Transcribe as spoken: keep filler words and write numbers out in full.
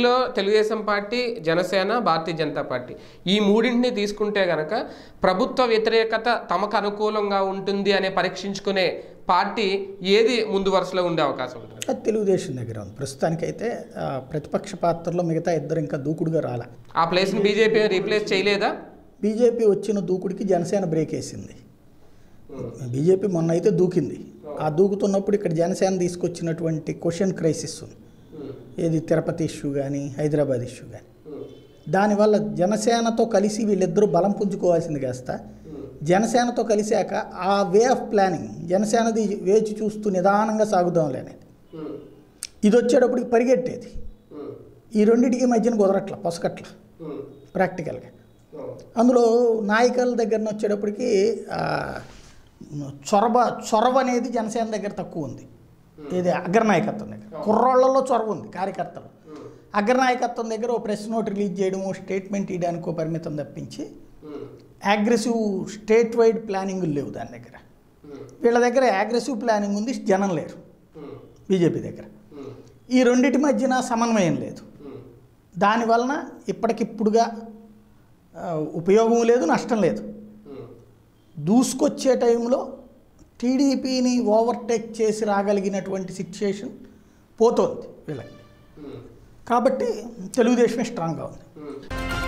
ఏపీలో Telugu Desam party, Janasena, Bharatiya Janata party ఈ మూడింటిని తీసుకుంటే గనక ప్రభుత్వ వ్యతిరేకత తమకు అనుకూలంగా ఉంటుంది అనే పరీక్షించుకునే పార్టీ ఏది ముందు వరుసలో ఉండే అవకాశం ఉంటుంది? తెలుగుదేశం దగ్గర ఉంది ప్రస్తుతానికైతే. ప్రతిపక్ష పాత్రలో మిగతా ఇద్దరు ఇంకా దూకుడుగా రాలా. ఆ ప్లేస్ని బీజేపీ రీప్లేస్ చేయలేదా? బీజేపీ వచ్చిన దూకుడికి జనసేన బ్రేక్ వేసింది. బీజేపీ మొన్న అయితే దూకింది. ఆ దూకుతున్నప్పుడు ఇక్కడ జనసేన తీసుకొచ్చినటువంటి క్వశ్చన్ క్రైసిస్ ఉంది. ఏది తిరుపతి ఇష్యూ కానీ, హైదరాబాద్ ఇష్యూ కానీ, దానివల్ల జనసేనతో కలిసి వీళ్ళిద్దరూ బలం పుంజుకోవాల్సింది కాస్త జనసేనతో కలిశాక ఆ వే ఆఫ్ ప్లానింగ్ జనసేనది వేచి చూస్తూ నిదానంగా సాగుదాంలే అనేది. ఇది వచ్చేటప్పటికి పరిగెట్టేది. ఈ రెండింటికి మధ్యన కుదరట్ల, పొసకట్ల ప్రాక్టికల్గా. అందులో నాయకుల దగ్గర వచ్చేటప్పటికి చొరవ చొరవ అనేది జనసేన దగ్గర తక్కువ ఉంది. ఇది అగ్రనాయకత్వం దగ్గర కుర్రోళ్లలో చొరవ ఉంది, కార్యకర్తలు. అగ్రనాయకత్వం దగ్గర ఓ ప్రెస్ నోట్ రిలీజ్ చేయడము, స్టేట్మెంట్ ఇవ్వడానికో పరిమితం తప్పించి అగ్రెసివ్ స్టేట్ వైడ్ ప్లానింగ్ లేవు దాని దగ్గర. వీళ్ళ దగ్గర అగ్రెసివ్ ప్లానింగ్ ఉంది, జనం లేరు బీజేపీ దగ్గర. ఈ రెండింటి మధ్యన సమన్వయం లేదు. దానివలన ఇప్పటికిప్పుడుగా ఉపయోగం లేదు, నష్టం లేదు. దూసుకొచ్చే టైంలో టీడీపీని ఓవర్టేక్ చేసి రాగలిగినటువంటి సిచ్యుయేషన్ పోతోంది వీళ్ళకి. కాబట్టి తెలుగుదేశమే స్ట్రాంగ్గా ఉంది.